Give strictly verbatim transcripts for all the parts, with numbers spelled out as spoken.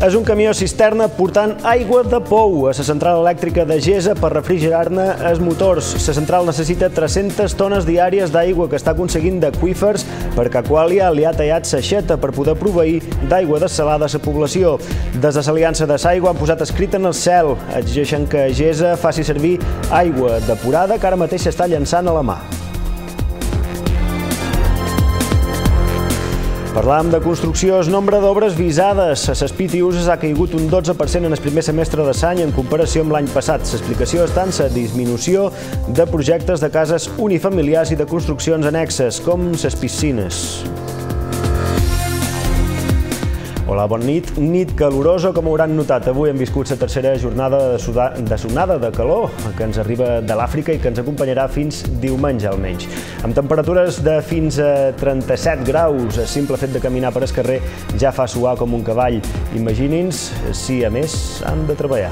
És un camió cisterna portant aigua de pou a la central elèctrica de Gesa per refrigerar-ne els motors. La central necessita tres-centes tones diàries d'aigua que està aconseguint d'aqüífers perquè Aqualia li ha tallat l'aixeta per poder proveir d'aigua dessalada a la població. Des de l'Aliança de l'Aigua han posat escrit en el cel. Exigeixen que Gesa faci servir aigua depurada que ara mateix s'està llançant a la mà. Parlàvem de construcció. El nombre d'obres visades a les P T Us ha caigut un dotze per cent en el primer semestre de l'any en comparació amb l'any passat. L'explicació està en la disminució de projectes de cases unifamiliars i de construccions annexes, com les piscines. Hola, bona nit. Nit calorosa, com hauran notat. Avui hem viscut la tercera jornada de sonada de calor que ens arriba de l'Àfrica i que ens acompanyarà fins diumenge almenys. Amb temperatures de fins a trenta-set graus, el simple fet de caminar per el carrer ja fa suar com un cavall. Imagini'ns si, a més, han de treballar.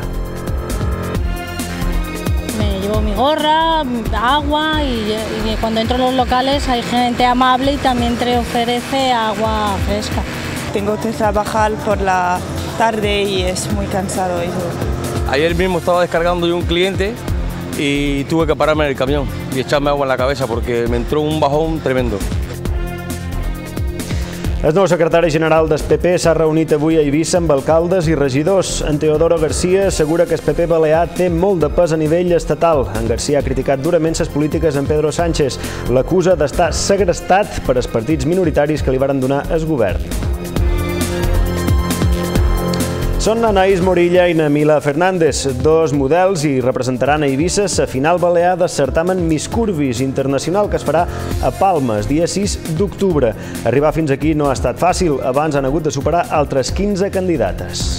Me llevo mi gorra, agua y, y cuando entro en los locales hay gente amable y también te ofrece agua fresca. Tengo que trabajar por la tarde y es muy cansado eso. Ayer mismo estaba descargando yo un cliente y tuve que pararme en el camión y echarme agua en la cabeza porque me entró un bajón tremendo. El nou secretari general del P P s'ha reunit avui a Eivissa amb alcaldes i regidors. En Teodoro García assegura que el P P balear té molt de pes a nivell estatal. En García ha criticat durament les polítiques en Pedro Sánchez. L'acusa d'estar segrestat per als partits minoritaris que li varen donar el govern. Són Anaïs Morilla i Namila Fernández, dos models, i representaran a Eivissa la final balear del certamen Miss Curvis Internacional que es farà a Palma el dia sis d'octubre. Arribar fins aquí no ha estat fàcil, abans han hagut de superar altres quinze candidates.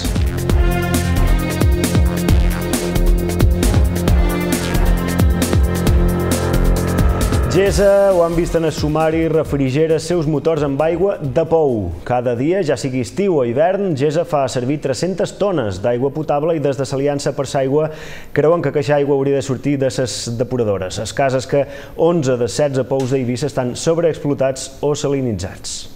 Gesa, ho han vist en el sumari, refrigera els seus motors amb aigua de pou. Cada dia, ja sigui estiu o hivern, Gesa fa servir tres-centes tones d'aigua potable i des de l'Aliança per l'Aigua creuen que aquesta aigua hauria de sortir de les depuradores. El cas és que onze de setze pous d'Eivissa estan sobreexplotats o salinitzats.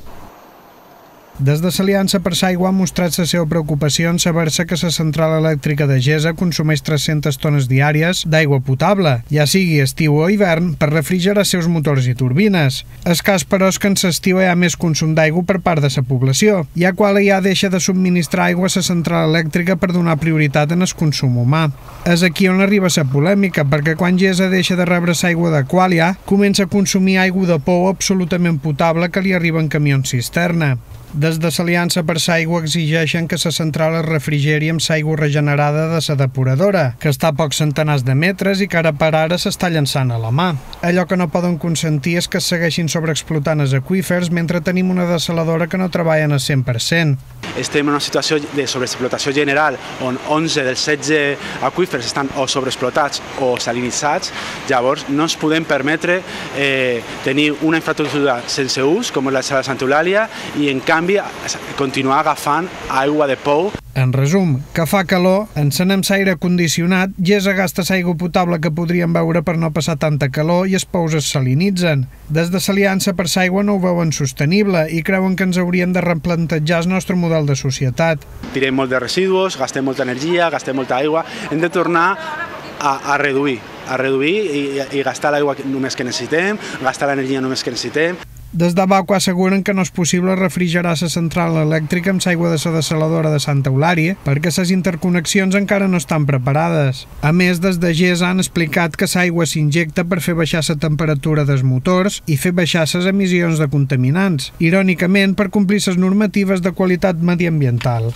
Des de l'Aliança per l'Aigua ha mostrat la seva preocupació en saber-se que la central elèctrica de Gesa consumeix tres-centes tones diàries d'aigua potable, ja sigui estiu o hivern, per refrigerar els seus motors i turbines. El cas, però, és que en l'estiu hi ha més consum d'aigua per part de la població, ja qual ja deixa de subministrar aigua a la central elèctrica per donar prioritat en el consum humà. És aquí on arriba la polèmica, perquè quan Gesa deixa de rebre l'aigua d'Aqualia, comença a consumir aigua de pou absolutament potable que li arriba en camions cisterna. Des de l'Aliança per l'Aigua exigeixen que la central es refrigeri amb l'aigua regenerada de la depuradora, que està a pocs centenars de metres i que ara per ara s'està llançant a la mà. Allò que no poden consentir és que es segueixin sobreexplotant els aqüífers mentre tenim una dessaladora que no treballa al cent per cent. Estem en una situació de sobreexplotació general on onze dels setze aqüífers estan o sobreexplotats o salinitzats, llavors no ens podem permetre eh, tenir una infraestructura sense ús com és la de Santa Eulàlia i en canvi continuar agafant aigua de pou. En resum, que fa calor, encenem l'aire condicionat, Gesa gasta l'aigua potable que podríem beure per no passar tanta calor i els pous es salinitzen. Des de l'Aliança per l'Aigua no ho veuen sostenible i creuen que ens hauríem de replantejar el nostre model de societat. Tirem molt de residus, gastem molta energia, gastem molta aigua, hem de tornar a, a reduir, a reduir i, i gastar l'aigua només que necessitem, gastar l'energia només que necessitem. Des d'Abaco asseguren que no és possible refrigerar la central elèctrica amb l'aigua de la dessaladora de Santa Eulàlia perquè les interconnexions encara no estan preparades. A més, des de Gesa han explicat que l'aigua s'injecta per fer baixar la temperatura dels motors i fer baixar les emissions de contaminants, irònicament per complir les normatives de qualitat mediambiental.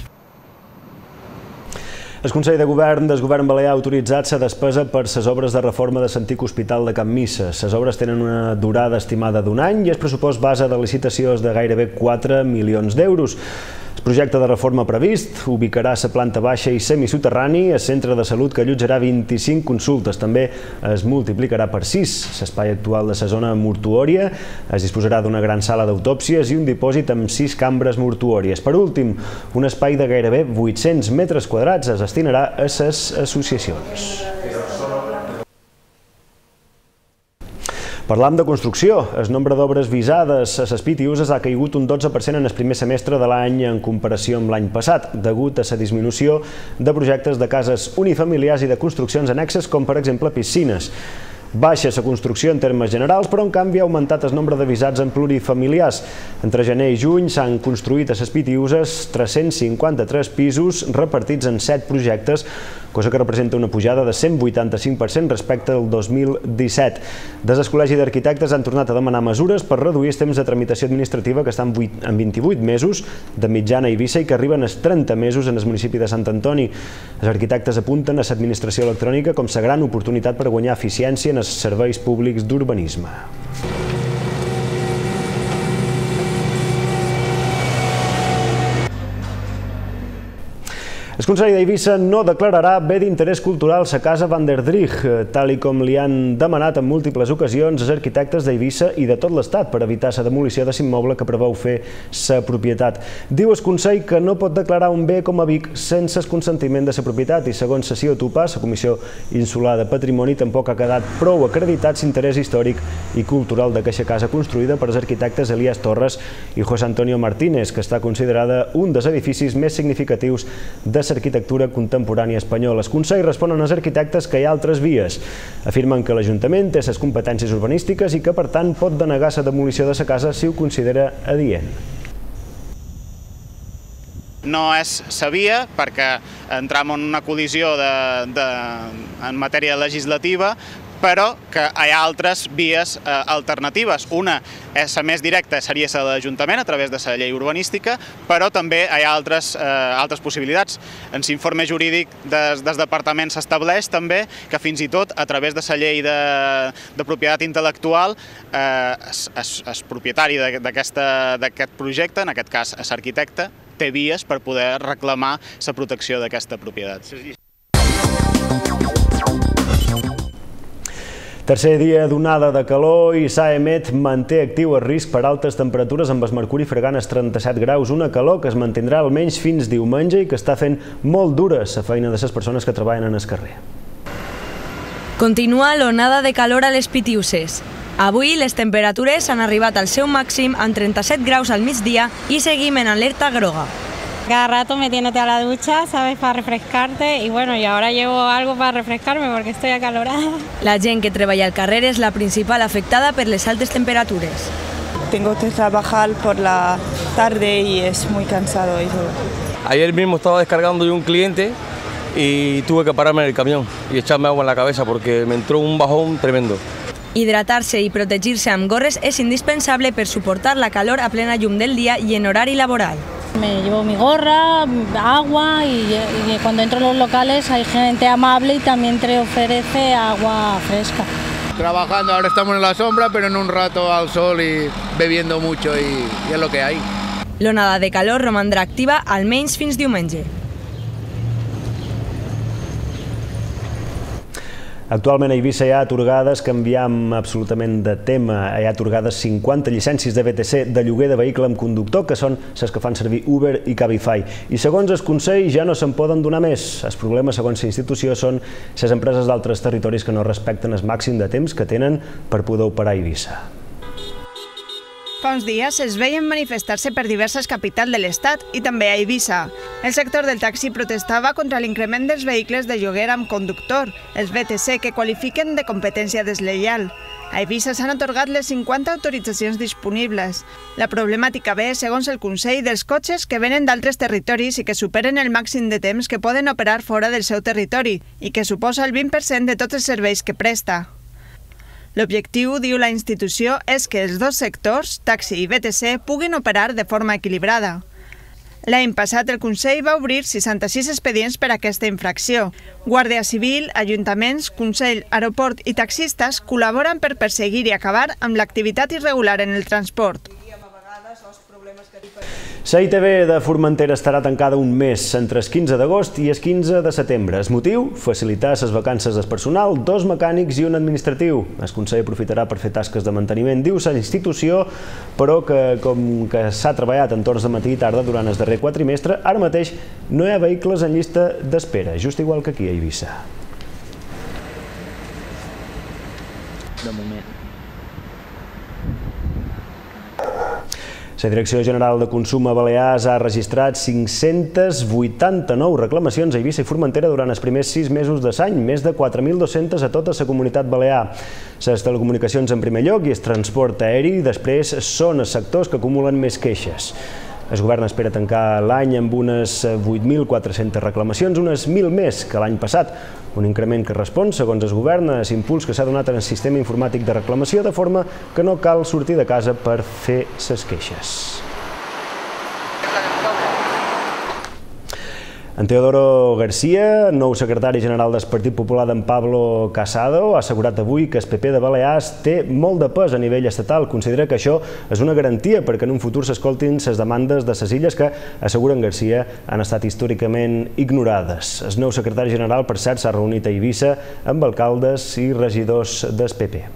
El Consell de Govern del Govern Balear ha autoritzat la despesa per les obres de reforma de l'antic hospital de Can Missa. Les obres tenen una durada estimada d'un any i el pressupost base de licitació és de gairebé quatre milions d'euros. El projecte de reforma previst ubicarà la planta baixa i semisoterrani, el centre de salut que allotjarà vint-i-cinc consultes. També es multiplicarà per sis. L'espai actual de la zona mortuòria es disposarà d'una gran sala d'autòpsies i un dipòsit amb sis cambres mortuòries. Per últim, un espai de gairebé vuit-cents metres quadrats es destinarà a les associacions. Parlam de construcció. El nombre d'obres visades a les Pitiuses ha caigut un dotze per cent en el primer semestre de l'any en comparació amb l'any passat, degut a la disminució de projectes de cases unifamiliars i de construccions annexes, com per exemple piscines. Baixa la construcció en termes generals, però en canvi ha augmentat el nombre de visats en plurifamiliars. Entre gener i juny s'han construït a les Pitiuses tres-cents cinquanta-tres pisos repartits en set projectes, cosa que representa una pujada de cent vuitanta-cinc per cent respecte al dos mil disset. Des del Col·legi d'Arquitectes han tornat a demanar mesures per reduir els temps de tramitació administrativa, que estan en vint-i-vuit mesos de mitjana a Eivissa i que arriben als trenta mesos en el municipi de Sant Antoni. Els arquitectes apunten a l'administració electrònica com la gran oportunitat per guanyar eficiència en els serveis públics d'urbanisme. El Consell d'Eivissa no declararà bé d'interès cultural la Casa Van der Drijg, tal i com li han demanat en múltiples ocasions els arquitectes d'Eivissa i de tot l'Estat per evitar la demolició de l'immoble que preveu fer la propietat. Diu el Consell que no pot declarar un bé com a Vic sense el consentiment de la propietat i, segons la C I O T U P A, la Comissió Insular de Patrimoni, tampoc ha quedat prou acreditat l'interès històric i cultural d'aquesta casa construïda per els arquitectes Elías Torres i José Antonio Martínez, que està considerada un dels edificis més significatius de l'arquitectura contemporània espanyola. El Consell responen als arquitectes que hi ha altres vies. Afirmen que l'Ajuntament té les competències urbanístiques i que, per tant, pot denegar la demolició de la casa si ho considera adient. No és sa via perquè entram en una col·lisió de, de, en matèria legislativa, però que hi ha altres vies eh, alternatives. Una, és la més directa, seria la de l'Ajuntament a través de la llei urbanística, però també hi ha altres, eh, altres possibilitats. En l'informe jurídic des, des departament s'estableix també que fins i tot a través de la llei de, de propietat intel·lectual eh, el propietari d'aquest projecte, en aquest cas l'arquitecte, té vies per poder reclamar la protecció d'aquesta propietat. Tercer dia d'onada de calor i S A E M E T manté actiu el risc per altes temperatures amb el mercuri fregant als trenta-set graus, una calor que es mantindrà almenys fins diumenge i que està fent molt dura la feina de les persones que treballen en el carrer. Continua l'onada de calor a les Pitiuses. Avui les temperatures han arribat al seu màxim en trenta-set graus al migdia i seguim en alerta groga. Cada rato metiéndote a la ducha, ¿sabes?, para refrescarte, y bueno, y ahora llevo algo para refrescarme porque estoy acalorada. La gent que treballa al carrer és la principal afectada per les altes temperatures. Tengo que trabajar por la tarde y es muy cansado y todo. Ayer mismo estaba descargando yo un cliente y tuve que pararme en el camión y echarme agua en la cabeza porque me entró un bajón tremendo. Hidratar-se i protegir-se amb gorres és indispensable per suportar la calor a plena llum del dia i en horari laboral. Me llevo mi gorra, agua y, y cuando entro en los locales hay gente amable y también te ofrece agua fresca. Trabajando, ahora estamos en la sombra, pero en un rato al sol y bebiendo mucho y, y es lo que hay. L'onada de calor romandrà activa almenys fins diumenge. Actualment a Eivissa hi ha atorgades, canviam absolutament de tema, hi ha atorgades cinquanta llicències de B T C de lloguer de vehicle amb conductor, que són les que fan servir Uber i Cabify. I segons el Consell ja no se'n poden donar més. Els problemes, segons la institució, són les empreses d'altres territoris que no respecten el màxim de temps que tenen per poder operar a Eivissa. Fa uns dies es veien manifestar-se per diverses capitals de l'Estat i també a Eivissa. El sector del taxi protestava contra l'increment dels vehicles de lloguer amb conductor, els B T C, que qualifiquen de competència deslleial. A Eivissa s'han atorgat les cinquanta autoritzacions disponibles. La problemàtica ve, segons el Consell, dels cotxes que venen d'altres territoris i que superen el màxim de temps que poden operar fora del seu territori i que suposa el vint per cent de tots els serveis que presta. L'objectiu, diu la institució, és que els dos sectors, taxi i B T C, puguin operar de forma equilibrada. L'any passat el Consell va obrir seixanta-sis expedients per a aquesta infracció. Guàrdia Civil, ajuntaments, Consell, aeroport i taxistes col·laboren per perseguir i acabar amb l'activitat irregular en el transport. La I T B de Formentera estarà tancada un mes, entre el quinze d'agost i el quinze de setembre. El motiu? Facilitar les vacances del personal, dos mecànics i un administratiu. El Consell aprofitarà per fer tasques de manteniment, diu la institució, però que com que s'ha treballat en torns de matí i tarda durant el darrer quatrimestre, ara mateix no hi ha vehicles en llista d'espera, just igual que aquí a Eivissa. De moment. La Direcció General de Consum a Balears ha registrat cinc-centes vuitanta-nou reclamacions a Eivissa i Formentera durant els primers sis mesos de l'any, més de quatre mil dos-centes a tota la comunitat balear. Les telecomunicacions en primer lloc i el transport aeri després són els sectors que acumulen més queixes. El govern espera tancar l'any amb unes vuit mil quatre-centes reclamacions, unes mil més que l'any passat. Un increment que respon, segons el govern, a l'impuls que s'ha donat en el sistema informàtic de reclamació, de forma que no cal sortir de casa per fer les queixes. En Teodoro García, nou secretari general del Partit Popular d'en Pablo Casado, ha assegurat avui que el P P de Balears té molt de pes a nivell estatal. Considera que això és una garantia perquè en un futur s'escoltin les demandes de les illes que, asseguren García, han estat històricament ignorades. El nou secretari general, per cert, s'ha reunit a Eivissa amb alcaldes i regidors del P P.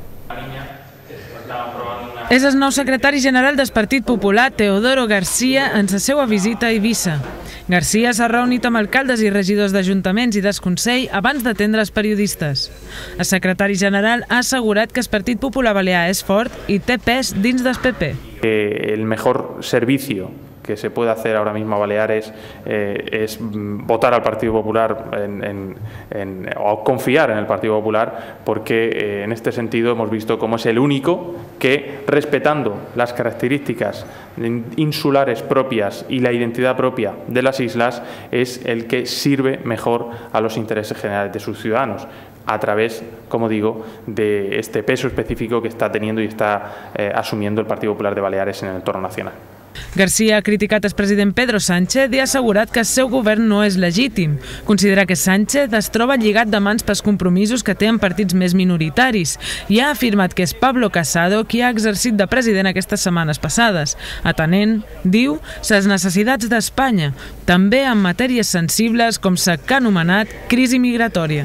És el nou secretari general del Partit Popular, Teodoro García, en la seva visita a Eivissa. García s'ha reunit amb alcaldes i regidors d'ajuntaments i del Consell abans d'atendre els periodistes. El secretari general ha assegurat que el Partit Popular Balear és fort i té pes dins del P P. El mejor servicio que se puede hacer ahora mismo a Baleares eh, es votar al Partido Popular en, en, en, o confiar en el Partido Popular, porque eh, en este sentido hemos visto cómo es el único que, respetando las características insulares propias y la identidad propia de las islas, es el que sirve mejor a los intereses generales de sus ciudadanos, a través, como digo, de este peso específico que está teniendo y está eh, asumiendo el Partido Popular de Baleares en el entorno nacional. García ha criticat el president Pedro Sánchez i ha assegurat que el seu govern no és legítim. Considera que Sánchez es troba lligat de mans pels compromisos que té amb partits més minoritaris i ha afirmat que és Pablo Casado qui ha exercit de president aquestes setmanes passades, atenent, diu, les necessitats d'Espanya, també en matèries sensibles com la que ha anomenat crisi migratòria.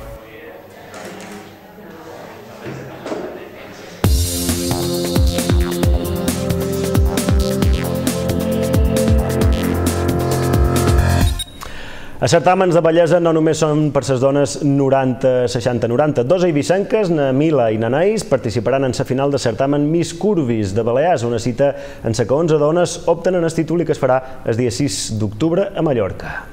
Els certàmens de bellesa no només són per les dones noranta seixanta noranta. Dos eivissenques, na Mila i na Naís, participaran en la final del certamen Miss Curvis de Balears, una cita en la que onze dones opten en el títol i que es farà el dia sis d'octubre a Mallorca.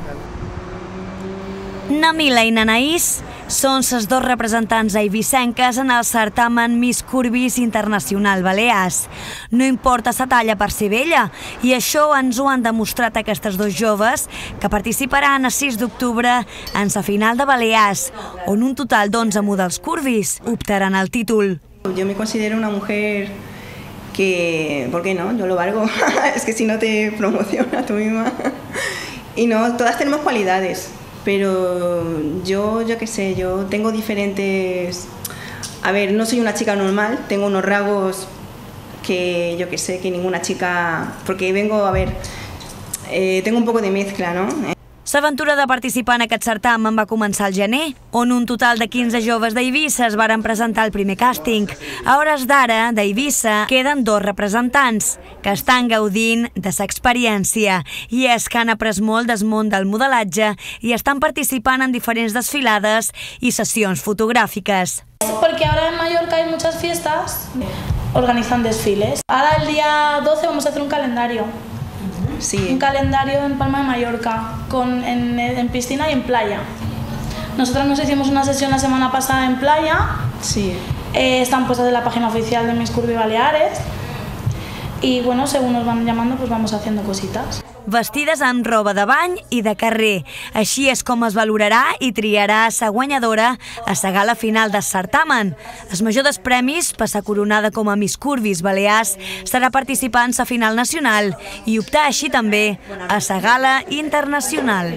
Na Mila i na Naís són les dos representants eivissenques en el certamen Miss Curvis Internacional Balears. No importa la talla per ser bella, i això ens ho han demostrat aquestes dos joves que participaran el sis d'octubre en la final de Balears, on un total d'onze models curvis optaran al títol. Yo me considero una mujer que, ¿por qué no? Yo lo valgo. Es que si no te promociona tú misma. Y no, todas tenemos cualidades. Pero yo, yo qué sé, yo tengo diferentes... A ver, no soy una chica normal, tengo unos rasgos que yo qué sé, que ninguna chica... Porque vengo, a ver, eh, tengo un poco de mezcla, ¿no? L'aventura de participar en aquest certamen va començar al gener, on un total de quinze joves d'Eivissa es varen presentar al primer càsting. A hores d'ara, d'Eivissa, queden dos representants que estan gaudint de l'experiència, i és que han après molt del món del modelatge i estan participant en diferents desfilades i sessions fotogràfiques. Porque ahora en Mallorca hay muchas fiestas, organizan desfiles. Ahora el día doce vamos a hacer un calendario. Sí. Un calendario en Palma de Mallorca, con, en, en piscina y en playa. Nosotros nos hicimos una sesión la semana pasada en playa. Sí. Eh, están puestas en la página oficial de Miss Curvis Baleares. Y bueno, según nos van llamando, pues vamos haciendo cositas. Vestides amb roba de bany i de carrer. Així és com es valorarà i triarà la guanyadora a la gala final del certamen. El major dels premis, per ser coronada com a Miss Curvis Balears, serà participar en la final nacional i optar així també a la gala internacional.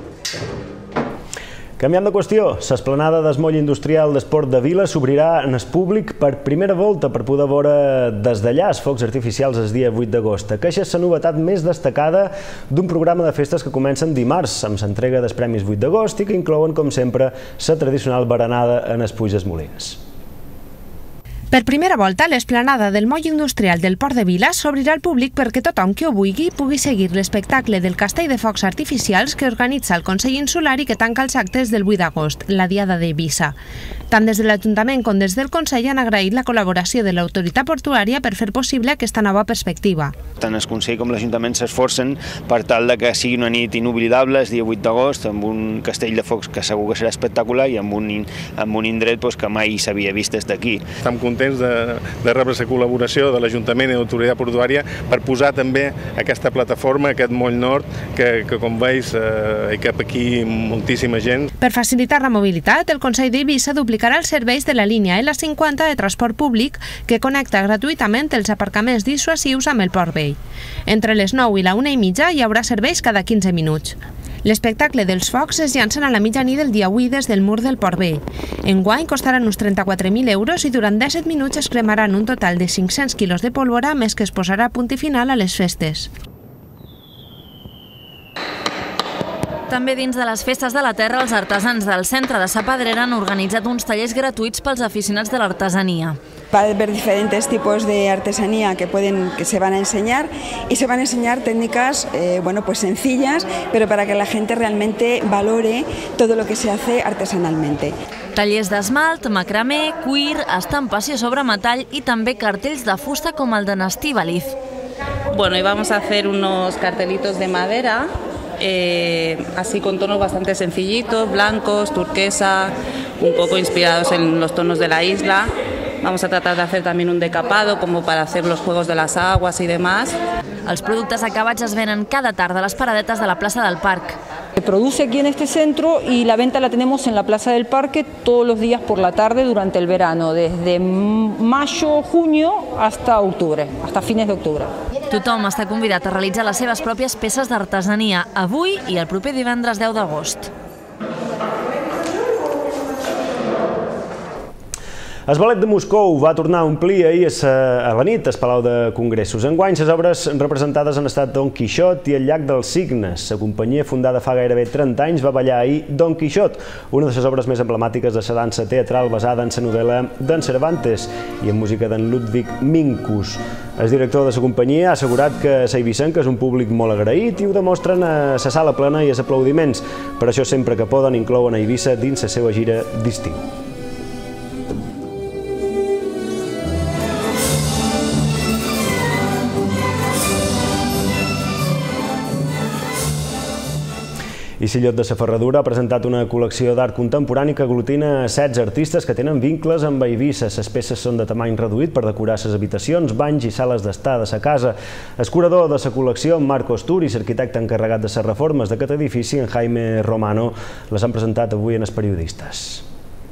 Canviant de qüestió, l'esplanada del moll industrial d'Esport de Vila s'obrirà en el públic per primera volta per poder veure des d'allà els focs artificials el dia vuit d'agost. Aquesta és la novetat més destacada d'un programa de festes que comencen dimarts amb l'entrega dels Premis vuit d'agost i que inclouen, com sempre, la tradicional berenada en els Puig dels Molins. Per primera volta, l'esplanada del moll industrial del Port de Vila s'obrirà al públic perquè tothom que ho vulgui pugui seguir l'espectacle del castell de focs artificials que organitza el Consell Insular i que tanca els actes del vuit d'agost, la Diada d'Eivissa. Tant des de l'Ajuntament com des del Consell han agraït la col·laboració de l'autoritat portuària per fer possible aquesta nova perspectiva. Tant el Consell com l'Ajuntament s'esforcen per tal que sigui una nit inoblidable el dia vuit d'agost amb un castell de focs que segur que serà espectacular i amb un, amb un indret doncs, que mai s'havia vist des d'aquí. Estem contents de, de rebre la col·laboració de l'Ajuntament i de l'autoritat portuària per posar també aquesta plataforma, aquest moll nord, que, que com veus eh, hi cap aquí moltíssima gent. Per facilitar la mobilitat, el Consell d'Eivissa duplicarà els serveis de la línia L cinquanta de transport públic que connecta gratuïtament els aparcaments dissuasius amb el Port Vell. Entre les nou i la una i mitja hi haurà serveis cada quinze minuts. L'espectacle dels focs es llancen a la mitjanit del dia vuit des del mur del Port Vell. Enguany costaran uns trenta-quatre mil euros i durant disset minuts es cremaran un total de cinc-cents quilos de pólvora més que es posarà punt i final a les festes. També dins de les festes de la terra, els artesans del centre de Sa Pedrera han organitzat uns tallers gratuïts pels aficionats de l'artesania. Va a haber diferentes tipos de artesanía que, pueden, que se van a enseñar y se van a enseñar técnicas eh, bueno, pues sencillas, pero para que la gente realmente valore todo lo que se hace artesanalmente. Tallers d'esmalt, macramé, cuir, estampació sobre metall i també cartells de fusta com el de Nestíbaliz. Bueno, y vamos a hacer unos cartelitos de madera, eh, así con tonos bastante sencillitos, blancos, turquesa, un poco inspirados en los tonos de la isla. Vamos a tratar de hacer también un decapado como para hacer los juegos de las aguas y demás. Els productes acabats es venen cada tarda a les paradetes de la plaça del Parc. Se produce aquí en este centro y la venta la tenemos en la Plaza del Parque todos los días por la tarde durante el verano, desde mayo, junio hasta octubre, hasta fines de octubre. Tothom està convidat a realitzar les seves pròpies peces d'artesania avui i el proper divendres deu d'agost. El Ballet de Moscou va tornar a omplir ahir a la nit al Palau de Congressos. Enguany, les obres representades han estat Don Quixot i el Llac dels Cignes. La companyia, fundada fa gairebé trenta anys, va ballar ahir Don Quixot, una de les obres més emblemàtiques de la dansa teatral basada en la novel·la d'en Cervantes i en música d'en Ludwig Minkus. El director de la companyia ha assegurat que la eivissenca és un públic molt agraït i ho demostren a la sala plena i als aplaudiments. Per això, sempre que poden, inclouen a Eivissa dins la seva gira d'estiu. I Sillot de la Ferradura ha presentat una col·lecció d'art contemporani que aglutina setze artistes que tenen vincles amb Eivissa. Les peces són de tamany reduït per decorar les habitacions, banys i sales d'estar de la casa. El curador de la col·lecció, Marcos Tur, i l'arquitecte encarregat de les reformes d'aquest edifici, en Jaime Romano, les han presentat avui en els periodistes.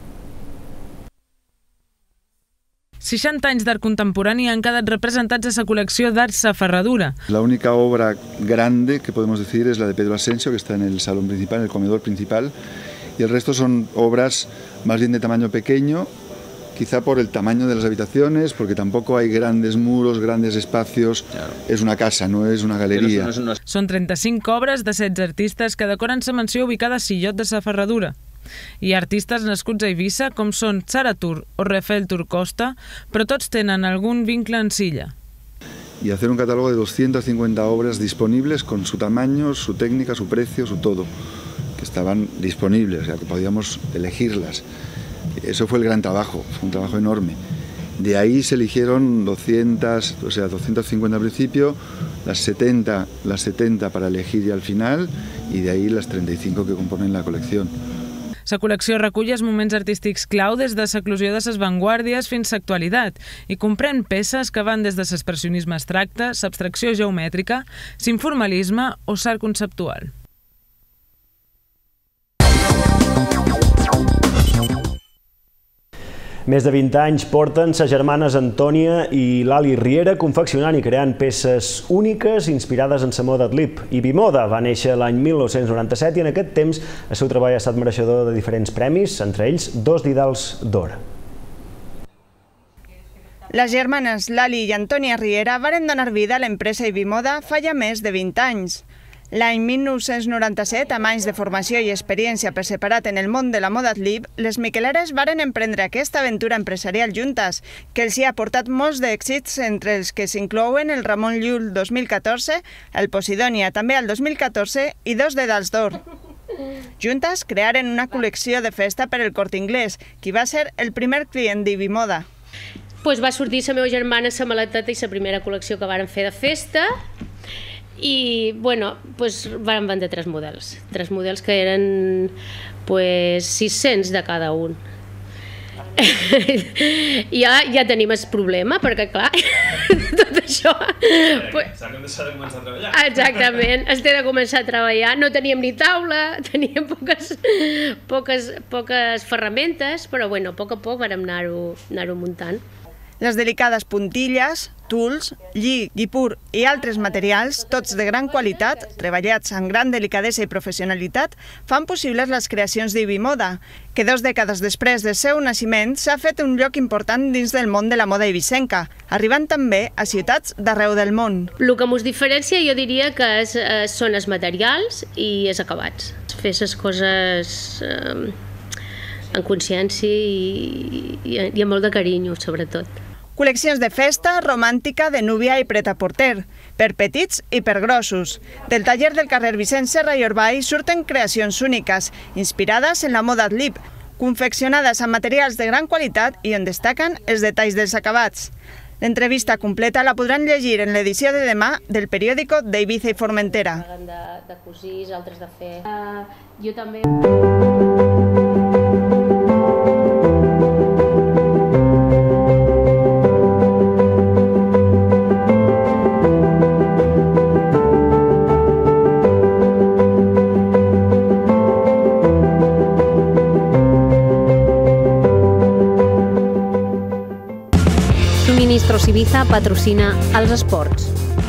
seixanta anys d'art contemporani han quedat representats a la col·lecció d'art Sa Ferradura. La única obra grande que podemos decir es la de Pedro Asensio, que está en el salón principal, en el comedor principal, y el resto son obras más bien de tamaño pequeño, quizá por el tamaño de las habitaciones, porque tampoco hay grandes muros, grandes espacios. Claro. Es una casa, no es una galería. No, no, no. Són trenta-cinc obres de setze artistes que decoren la mansió ubicada a Sillot de Sa Ferradura. Hi ha artistes nascuts a Eivissa com són Sara Tur o Rafael Turcosta, però tots tenen algun vincle en Silla. Y hacer un catálogo de doscientas cincuenta obras disponibles con su tamaño, su técnica, su precio, su todo, que estaban disponibles, o sea, que podíamos elegirlas. Eso fue el gran trabajo, fue un trabajo enorme. De ahí se eligieron doscientas, o sea, doscientas cincuenta al principio, las setenta, las setenta para elegir ya al final, y de ahí las treinta y cinco que componen la colección. La col·lecció recull els moments artístics clau des de l'eclosió de les vanguardies fins a l'actualitat i comprèn peces que van des de l'expressionisme abstracte, l'abstracció geomètrica, l'informalisme o l'art conceptual. Més de vint anys porten les germanes Antònia i Lali Riera confeccionant i creant peces úniques inspirades en la moda Adlib. I Bimoda va néixer l'any mil nou-cents noranta-set i en aquest temps el seu treball ha estat mereixedor de diferents premis, entre ells dos Didals d'Or. Les germanes Lali i Antònia Riera varen donar vida a l'empresa Ibimoda fa ja més de vint anys. L'any mil nou-cents noranta-set, amb anys de formació i experiència per separat en el món de la moda Adlib, les miqueleres varen emprendre aquesta aventura empresarial juntes, que els hi ha portat molts d'èxits, entre els que s'inclouen el Ramon Llull dos mil catorze, el Posidònia també el dos mil catorze i dos dedals d'or. Juntes crearen una col·lecció de festa per al Corte Inglés, qui va ser el primer client d'Ibi Moda. Pues va sortir la meva germana la maleteta i la primera col·lecció que varen fer de festa. I, bueno, pues, van vendre tres models, tres models que eren pues, sis-cents de cada un. ja, ja tenim el problema, perquè clar, tot això... S'ha de començar a treballar. Exactament, es té de començar a treballar. No teníem ni taula, teníem poques, poques, poques ferramentes, però bueno, a poc a poc vam anar-ho anar-ho muntant. Les delicades puntilles, tuls, lli, guipur i altres materials, tots de gran qualitat, treballats amb gran delicadesa i professionalitat, fan possibles les creacions d'Ibi Moda, que dos dècades després del seu naixement s'ha fet un lloc important dins del món de la moda ibicenca, arribant també a ciutats d'arreu del món. El que ens diferencia jo diria que és, eh, són els materials i els acabats. Fer les coses eh, amb consciència i, i, i amb molt de carinyo, sobretot. Col·leccions de festa, romàntica, de núvia i pret-a-porter, per petits i per grossos. Del taller del carrer Vicent Serra i Orbay surten creacions úniques, inspirades en la moda Adlib, confeccionades amb materials de gran qualitat i on destaquen els detalls dels acabats. L'entrevista completa la podran llegir en l'edició de demà del periòdico d'Eivissa i Formentera. De, de cosís, altres de fer. Uh, jo també... Suministros Ibiza patrocina els esports.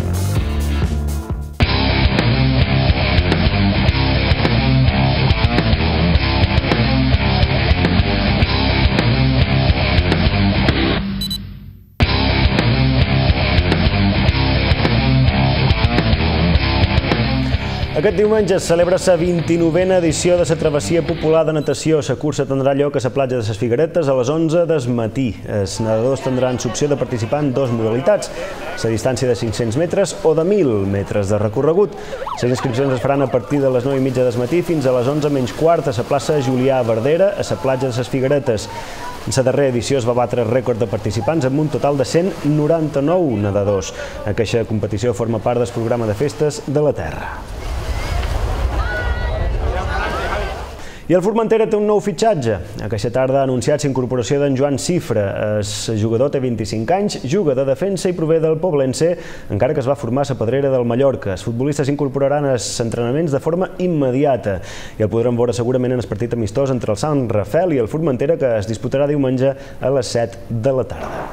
Aquest diumenge es celebra la vint-i-novena edició de la travessia popular de natació. La cursa tindrà lloc a la platja de les Figueretes a les onze del matí. Els nedadors tindran l'opció de participar en dues modalitats, la distància de cinc-cents metres o de mil metres de recorregut. Les inscripcions es faran a partir de les nou i mitja del matí fins a les onze menys quart a la plaça Julià Verdera, a la platja de les Figueretes. En la darrera edició es va batre rècord de participants amb un total de cent noranta-nou nedadors. Aquesta competició forma part del programa de festes de la Terra. I el Formentera té un nou fitxatge. Aquesta tarda ha anunciat la incorporació d'en Joan Cifra. El jugador té vint-i-cinc anys, juga de defensa i prové del Poblense, encara que es va formar a la Pedrera del Mallorca. Els futbolistes s'incorporaran als entrenaments de forma immediata i el podrem veure segurament en el partit amistós entre el Sant Rafel i el Formentera, que es disputarà diumenge a les set de la tarda.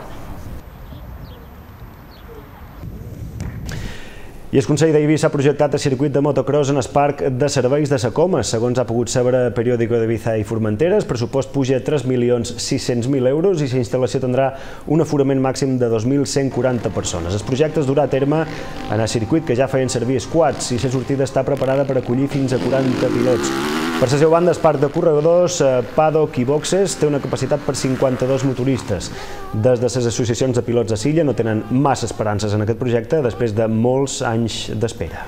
I el Consell d'Eivissa ha projectat el circuit de motocross en el parc de serveis de Sacoma. Segons ha pogut saber el periòdico d'Eivissa i Formentera, el pressupost puja a tres milions sis-cents mil euros i la instal·lació tindrà un aforament màxim de dos mil cent quaranta persones. El projecte es durà a terme en el circuit que ja feien servir els quads i la sortida està preparada per acollir fins a quaranta pilots. Per la seva banda, el parc de corredors, Paddock i Boxes té una capacitat per cinquanta-dos motoristes. Des de les associacions de pilots de Silla no tenen massa esperances en aquest projecte després de molts anys d'espera.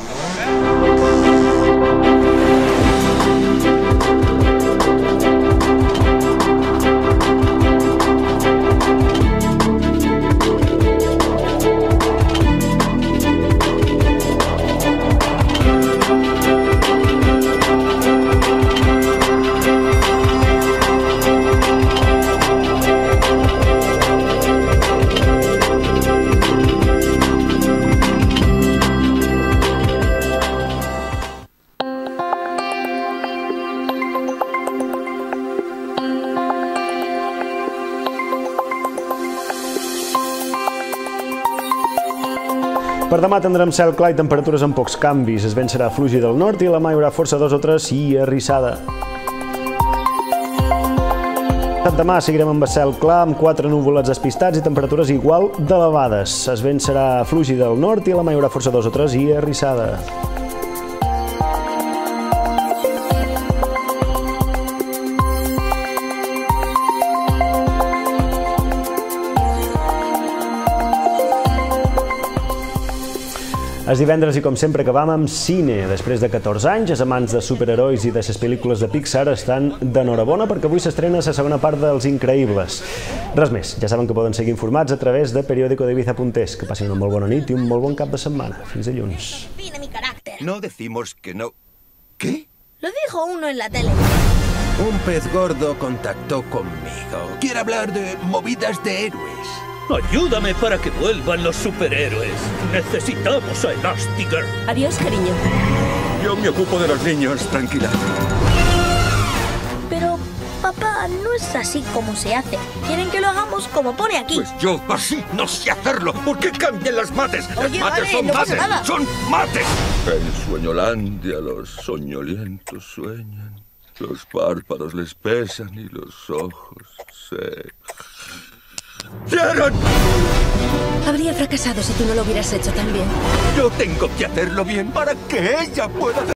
Per demà tindrem cel clar i temperatures amb pocs canvis. El vent serà fluix del nord i la mà hi haurà força dos o tres i arrissada. Demà seguirem amb el cel clar, amb quatre núvols despistats i temperatures igual d'elevades. El vent serà fluix del nord i la mà hi haurà força dos o tres i arrissada. És divendres i, com sempre, acabam amb cine. Després de catorze anys, els amants de superherois i de les pel·lícules de Pixar estan d'enhorabona perquè avui s'estrena la segona part dels Increïbles. Res més, ja saben que poden seguir informats a través de periódico de ibiza punto es. Que passin una molt bona nit i un molt bon cap de setmana. Fins dilluns. No decimos que no. ¿Qué? Lo dijo uno en la tele. Un pez gordo contactó conmigo. Quiere hablar de movidas de héroes. Ayúdame para que vuelvan los superhéroes. Necesitamos a Elastigirl. Adiós, cariño. Yo me ocupo de los niños, tranquila. Pero, papá, no es así como se hace. Quieren que lo hagamos como pone aquí. Pues yo así no sé hacerlo. ¿Por qué cambian las mates? Las Oye, mates vale, son no pasa mates. nada. Son mates. En Sueñolandia los soñolientos sueñan. Los párpados les pesan y los ojos se... ¡Sharon! Habría fracasado si tú no lo hubieras hecho tan bien. Yo tengo que hacerlo bien para que ella pueda...